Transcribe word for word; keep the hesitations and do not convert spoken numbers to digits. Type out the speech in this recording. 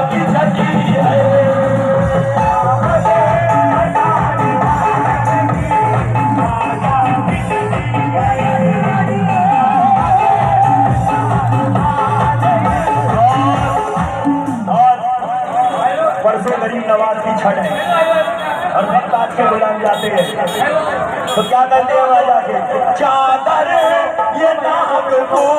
की छठी है। परसों गरीब नवाज की छठ है और भक्त आज के बुलाए जाते हैं तो क्या कहते हैं वहां जाके चादर ये नाग को